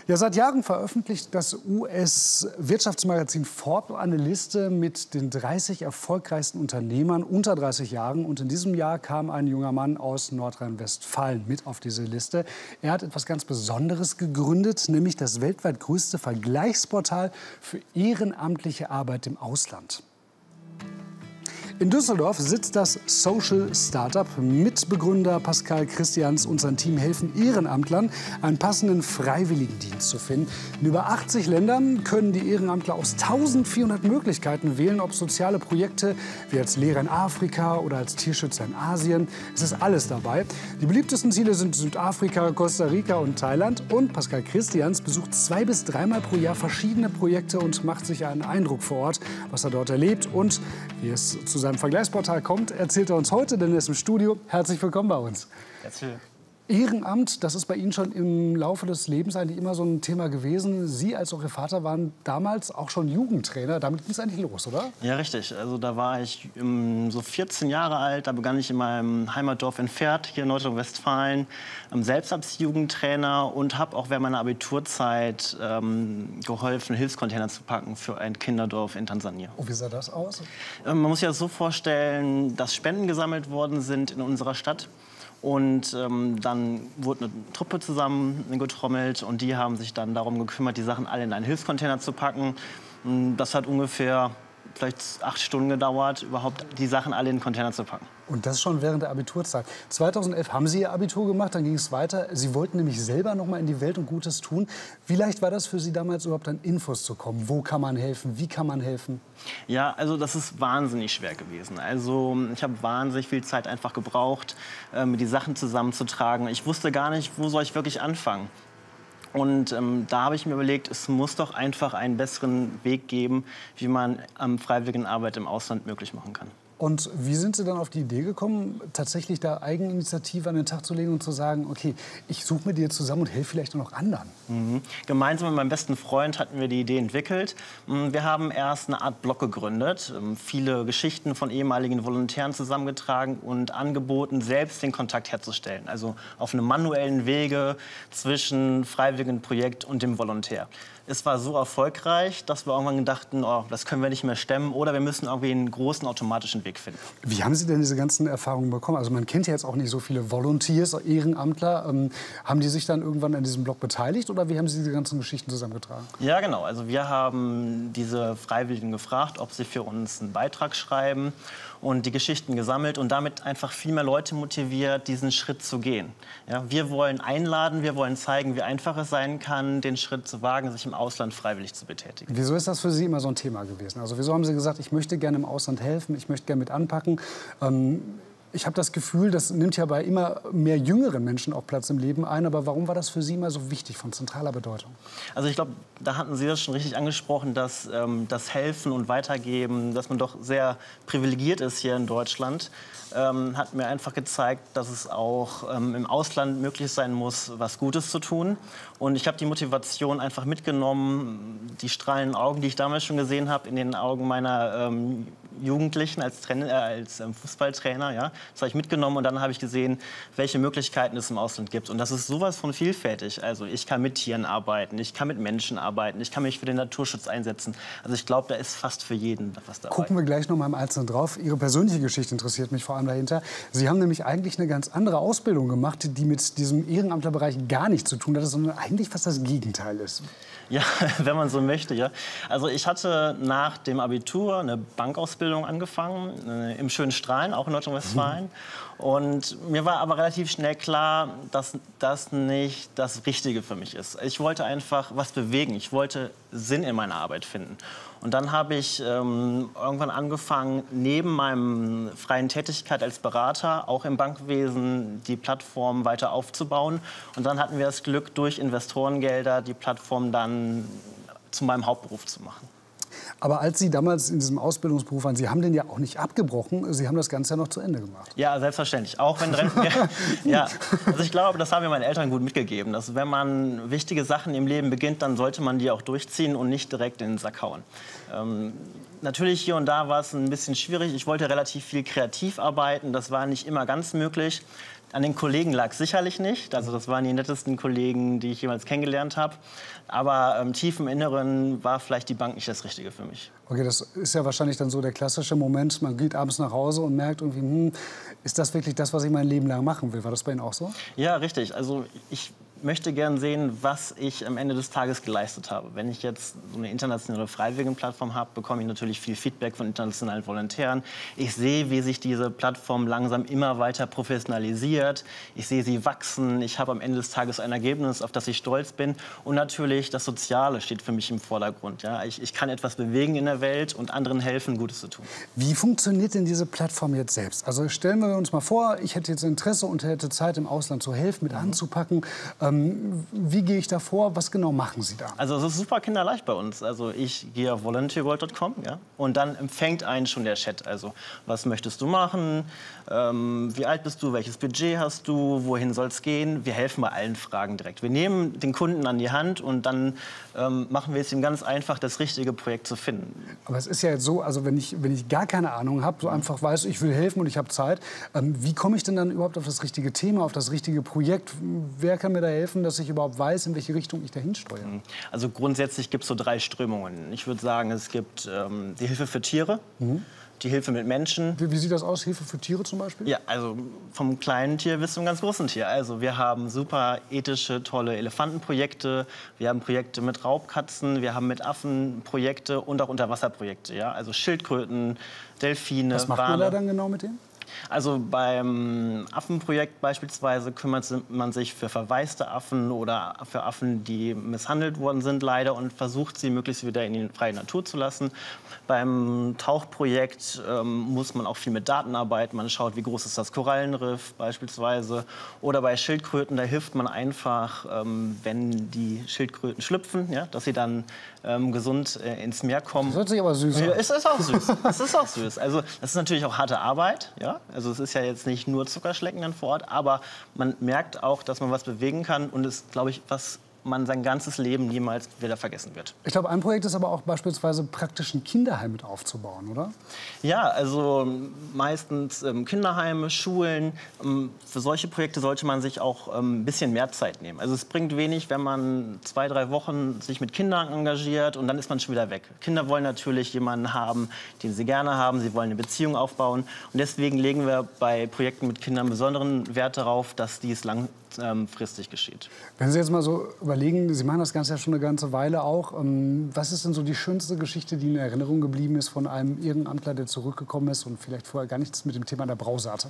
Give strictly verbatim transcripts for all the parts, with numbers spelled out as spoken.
Ja, seit Jahren veröffentlicht das U S-Wirtschaftsmagazin Forbes eine Liste mit den dreißig erfolgreichsten Unternehmern unter dreißig Jahren. Und in diesem Jahr kam ein junger Mann aus Nordrhein-Westfalen mit auf diese Liste. Er hat etwas ganz Besonderes gegründet, nämlich das weltweit größte Vergleichsportal für ehrenamtliche Arbeit im Ausland. In Düsseldorf sitzt das Social Startup. Mitbegründer Pascal Christians und sein Team helfen Ehrenamtlern, einen passenden Freiwilligendienst zu finden. In über achtzig Ländern können die Ehrenamtler aus eintausendvierhundert Möglichkeiten wählen, ob soziale Projekte wie als Lehrer in Afrika oder als Tierschützer in Asien. Es ist alles dabei. Die beliebtesten Ziele sind Südafrika, Costa Rica und Thailand. Und Pascal Christians besucht zwei bis dreimal pro Jahr verschiedene Projekte und macht sich einen Eindruck vor Ort, was er dort erlebt und wie es zu seinem Vergleichsportal kommt, erzählt er uns heute, denn er ist im Studio. Herzlich willkommen bei uns. Herzlich. Ehrenamt, das ist bei Ihnen schon im Laufe des Lebens eigentlich immer so ein Thema gewesen. Sie als auch Ihr Vater waren damals auch schon Jugendtrainer. Damit ging es eigentlich los, oder? Ja, richtig. Also da war ich um, so vierzehn Jahre alt. Da begann ich in meinem Heimatdorf in Pferd, hier in Nordrhein-Westfalen, um, selbst als Jugendtrainer und habe auch während meiner Abiturzeit ähm, geholfen, Hilfscontainer zu packen für ein Kinderdorf in Tansania. Und wie sah das aus? Ähm, man muss sich das so vorstellen, dass Spenden gesammelt worden sind in unserer Stadt. Und ähm, dann wurde eine Truppe zusammengetrommelt und die haben sich dann darum gekümmert, die Sachen alle in einen Hilfscontainer zu packen. Das hat ungefähr vielleicht acht Stunden gedauert, überhaupt die Sachen alle in den Container zu packen. Und das schon während der Abiturzeit. zweitausendelf haben Sie Ihr Abitur gemacht, dann ging es weiter. Sie wollten nämlich selber noch mal in die Welt und Gutes tun. Wie leicht war das für Sie damals, überhaupt an Infos zu kommen? Wo kann man helfen? Wie kann man helfen? Ja, also das ist wahnsinnig schwer gewesen. Also ich habe wahnsinnig viel Zeit einfach gebraucht, ähm, die Sachen zusammenzutragen. Ich wusste gar nicht, wo soll ich wirklich anfangen. Und ähm, da habe ich mir überlegt, es muss doch einfach einen besseren Weg geben, wie man ähm, Freiwilligenarbeit im Ausland möglich machen kann. Und wie sind Sie dann auf die Idee gekommen, tatsächlich da Eigeninitiative an den Tag zu legen und zu sagen, okay, ich suche mit dir zusammen und helfe vielleicht auch noch anderen? Mhm. Gemeinsam mit meinem besten Freund hatten wir die Idee entwickelt. Wir haben erst eine Art Blog gegründet, viele Geschichten von ehemaligen Volontären zusammengetragen und angeboten, selbst den Kontakt herzustellen. Also auf einem manuellen Wege zwischen Freiwilligenprojekt und dem Volontär. Es war so erfolgreich, dass wir irgendwann dachten, oh, das können wir nicht mehr stemmen oder wir müssen irgendwie einen großen automatischen Weg finden. Wie haben Sie denn diese ganzen Erfahrungen bekommen? Also man kennt ja jetzt auch nicht so viele Volunteers, Ehrenamtler. Ähm, haben die sich dann irgendwann an diesem Blog beteiligt oder wie haben Sie diese ganzen Geschichten zusammengetragen? Ja, genau. Also wir haben diese Freiwilligen gefragt, ob sie für uns einen Beitrag schreiben und die Geschichten gesammelt und damit einfach viel mehr Leute motiviert, diesen Schritt zu gehen. Ja, wir wollen einladen, wir wollen zeigen, wie einfach es sein kann, den Schritt zu wagen, sich im Ausland freiwillig zu betätigen. Wieso ist das für Sie immer so ein Thema gewesen? Also wieso haben Sie gesagt, ich möchte gerne im Ausland helfen, ich möchte gerne mit anpacken? Ähm, ich habe das Gefühl, das nimmt ja bei immer mehr jüngeren Menschen auch Platz im Leben ein. Aber warum war das für Sie immer so wichtig, von zentraler Bedeutung? Also ich glaube, da hatten Sie das schon richtig angesprochen, dass ähm, das Helfen und Weitergeben, dass man doch sehr privilegiert ist hier in Deutschland. Ähm, hat mir einfach gezeigt, dass es auch ähm, im Ausland möglich sein muss, was Gutes zu tun. Und ich habe die Motivation einfach mitgenommen, die strahlenden Augen, die ich damals schon gesehen habe, in den Augen meiner ähm, Jugendlichen als, Trainer, äh, als ähm, Fußballtrainer. Ja? Das habe ich mitgenommen und dann habe ich gesehen, welche Möglichkeiten es im Ausland gibt. Und das ist sowas von vielfältig. Also ich kann mit Tieren arbeiten, ich kann mit Menschen arbeiten, ich kann mich für den Naturschutz einsetzen. Also ich glaube, da ist fast für jeden was dabei. Gucken wir gleich noch mal im Einzelnen drauf. Ihre persönliche Geschichte interessiert mich vor allem dahinter. Sie haben nämlich eigentlich eine ganz andere Ausbildung gemacht, die mit diesem Ehrenamtlerbereich gar nichts zu tun hat, sondern eigentlich fast das Gegenteil ist. Ja, wenn man so möchte, ja. Also ich hatte nach dem Abitur eine Bankausbildung angefangen, äh, im schönen Strahlen, auch in Nordrhein-Westfalen. Mhm. Und mir war aber relativ schnell klar, dass das nicht das Richtige für mich ist. Ich wollte einfach was bewegen, ich wollte Sinn in meiner Arbeit finden. Und dann habe ich ähm, irgendwann angefangen, neben meiner freien Tätigkeit als Berater, auch im Bankwesen, die Plattform weiter aufzubauen. Und dann hatten wir das Glück, durch Investorengelder die Plattform dann zu meinem Hauptberuf zu machen. Aber als Sie damals in diesem Ausbildungsberuf waren, Sie haben den ja auch nicht abgebrochen, Sie haben das Ganze ja noch zu Ende gemacht. Ja, selbstverständlich. Auch wenn ja, also ich glaube, das haben mir meine Eltern gut mitgegeben, dass wenn man wichtige Sachen im Leben beginnt, dann sollte man die auch durchziehen und nicht direkt in den Sack hauen. Ähm, natürlich hier und da war es ein bisschen schwierig. Ich wollte relativ viel kreativ arbeiten, das war nicht immer ganz möglich. An den Kollegen lag es sicherlich nicht. Also das waren die nettesten Kollegen, die ich jemals kennengelernt habe. Aber ähm, tief im Inneren war vielleicht die Bank nicht das Richtige für mich. Okay, das ist ja wahrscheinlich dann so der klassische Moment, man geht abends nach Hause und merkt irgendwie, hm, ist das wirklich das, was ich mein Leben lang machen will? War das bei Ihnen auch so? Ja, richtig. Also ich möchte gern sehen, was ich am Ende des Tages geleistet habe. Wenn ich jetzt so eine internationale Freiwilligenplattform habe, bekomme ich natürlich viel Feedback von internationalen Volontären. Ich sehe, wie sich diese Plattform langsam immer weiter professionalisiert. Ich sehe sie wachsen. Ich habe am Ende des Tages ein Ergebnis, auf das ich stolz bin. Und natürlich das Soziale steht für mich im Vordergrund. Ja? Ich, ich kann etwas bewegen in der Welt und anderen helfen, Gutes zu tun. Wie funktioniert denn diese Plattform jetzt selbst? Also stellen wir uns mal vor, ich hätte jetzt Interesse und hätte Zeit, im Ausland zu helfen, mit anzupacken. Ähm, wie gehe ich da vor? Was genau machen Sie da? Also es ist super kinderleicht bei uns. Also ich gehe auf volunteer world punkt com, ja, und dann empfängt einen schon der Chat. Also was möchtest du machen? Ähm, wie alt bist du? Welches Budget hast du? Wohin soll es gehen? Wir helfen bei allen Fragen direkt. Wir nehmen den Kunden an die Hand und dann ähm, machen wir es ihm ganz einfach, das richtige Projekt zu finden. Aber es ist ja jetzt so, also wenn ich, wenn ich gar keine Ahnung habe, so einfach weiß, ich will helfen und ich habe Zeit, ähm, wie komme ich denn dann überhaupt auf das richtige Thema, auf das richtige Projekt? Wer kann mir da helfen, dass ich überhaupt weiß, in welche Richtung ich dahin steuere? Also grundsätzlich gibt es so drei Strömungen. Ich würde sagen, es gibt ähm, die Hilfe für Tiere, mhm. die Hilfe mit Menschen. Wie, wie sieht das aus, Hilfe für Tiere zum Beispiel? Ja, also vom kleinen Tier bis zum ganz großen Tier. Also wir haben super ethische, tolle Elefantenprojekte, wir haben Projekte mit Raubkatzen, wir haben mit Affen Projekte und auch Unterwasserprojekte. Ja? Also Schildkröten, Delfine, Was macht Wale. man da dann genau mit denen? Also beim Affenprojekt beispielsweise kümmert man sich für verwaiste Affen oder für Affen, die misshandelt worden sind leider und versucht sie möglichst wieder in die freie Natur zu lassen. Beim Tauchprojekt ähm, muss man auch viel mit Daten arbeiten. Man schaut, wie groß ist das Korallenriff beispielsweise. Oder bei Schildkröten, da hilft man einfach, ähm, wenn die Schildkröten schlüpfen, ja, dass sie dann ähm, gesund äh, ins Meer kommen. Das hört sich aber süß an. Ja, es ist auch süß. Es ist auch süß. Also das ist natürlich auch harte Arbeit. Ja? Also es ist ja jetzt nicht nur Zuckerschlecken dann vor Ort, aber man merkt auch, dass man was bewegen kann und es, glaube ich, was man sein ganzes Leben niemals wieder vergessen wird. Ich glaube, ein Projekt ist aber auch beispielsweise praktisch ein Kinderheim mit aufzubauen, oder? Ja, also meistens ähm, Kinderheime, Schulen. Ähm, für solche Projekte sollte man sich auch ähm, ein bisschen mehr Zeit nehmen. Also es bringt wenig, wenn man zwei, drei Wochen sich mit Kindern engagiert und dann ist man schon wieder weg. Kinder wollen natürlich jemanden haben, den sie gerne haben. Sie wollen eine Beziehung aufbauen. Und deswegen legen wir bei Projekten mit Kindern besonderen Wert darauf, dass dies langfristig geschieht. Wenn Sie jetzt mal so überlegen, Sie machen das Ganze ja schon eine ganze Weile auch. Was ist denn so die schönste Geschichte, die in Erinnerung geblieben ist von einem Ehrenamtler, der zurückgekommen ist und vielleicht vorher gar nichts mit dem Thema der Brause hatte?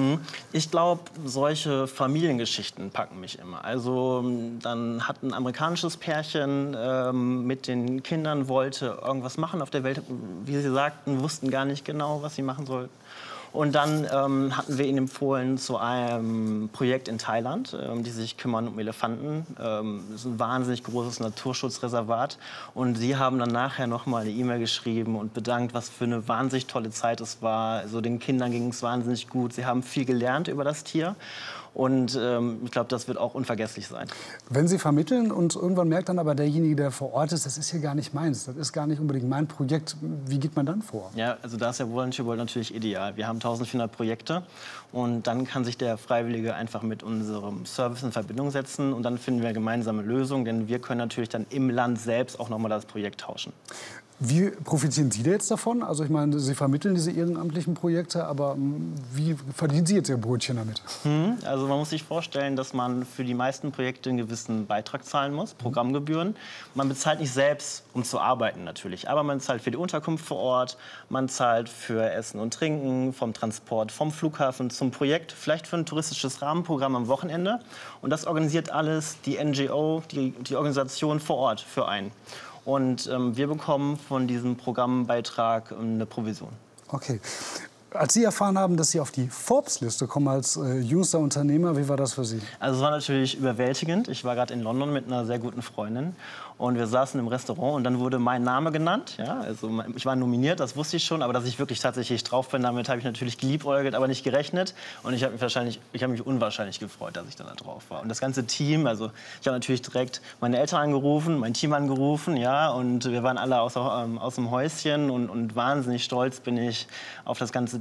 Ich glaube, solche Familiengeschichten packen mich immer. Also dann hat ein amerikanisches Pärchen ähm, mit den Kindern wollte irgendwas machen auf der Welt. Wie sie sagten, wussten gar nicht genau, was sie machen sollten. Und dann ähm, hatten wir ihn empfohlen zu einem Projekt in Thailand, ähm, die sich kümmern um Elefanten. Ähm, das ist ein wahnsinnig großes Naturschutzreservat. Und sie haben dann nachher noch mal eine E-Mail geschrieben und bedankt, was für eine wahnsinnig tolle Zeit es war. Also den Kindern ging es wahnsinnig gut. Sie haben viel gelernt über das Tier. Und ähm, ich glaube, das wird auch unvergesslich sein. Wenn Sie vermitteln und irgendwann merkt dann aber derjenige, der vor Ort ist, das ist hier gar nicht meins, das ist gar nicht unbedingt mein Projekt, wie geht man dann vor? Ja, also da ist ja Volunteer World natürlich ideal. Wir haben eintausendvierhundert Projekte und dann kann sich der Freiwillige einfach mit unserem Service in Verbindung setzen und dann finden wir gemeinsame Lösungen, denn wir können natürlich dann im Land selbst auch noch mal das Projekt tauschen. Wie profitieren Sie da jetzt davon? Also ich meine, Sie vermitteln diese ehrenamtlichen Projekte, aber wie verdienen Sie jetzt Ihr Brötchen damit? Hm, also man muss sich vorstellen, dass man für die meisten Projekte einen gewissen Beitrag zahlen muss, Programmgebühren. Man bezahlt nicht selbst, um zu arbeiten natürlich, aber man zahlt für die Unterkunft vor Ort, man zahlt für Essen und Trinken, vom Transport vom Flughafen zum Projekt, vielleicht für ein touristisches Rahmenprogramm am Wochenende. Und das organisiert alles die N G O, die, die Organisation vor Ort für einen. Und ähm, wir bekommen von diesem Programmbeitrag eine Provision. Okay. Als Sie erfahren haben, dass Sie auf die Forbes-Liste kommen als äh, jüngster Unternehmer, wie war das für Sie? Also es war natürlich überwältigend. Ich war gerade in London mit einer sehr guten Freundin und wir saßen im Restaurant und dann wurde mein Name genannt. Ja, also ich war nominiert, das wusste ich schon, aber dass ich wirklich tatsächlich drauf bin, damit habe ich natürlich geliebäugelt, aber nicht gerechnet. Und ich habe mich wahrscheinlich, ich habe mich unwahrscheinlich gefreut, dass ich dann da drauf war. Und das ganze Team, also ich habe natürlich direkt meine Eltern angerufen, mein Team angerufen, ja, und wir waren alle aus, ähm, aus dem Häuschen und, und wahnsinnig stolz bin ich auf das ganze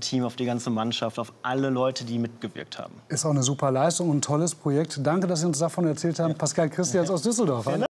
Team, auf die ganze Mannschaft, auf alle Leute, die mitgewirkt haben. Ist auch eine super Leistung und ein tolles Projekt. Danke, dass Sie uns davon erzählt haben. Pascal Christians aus Düsseldorf.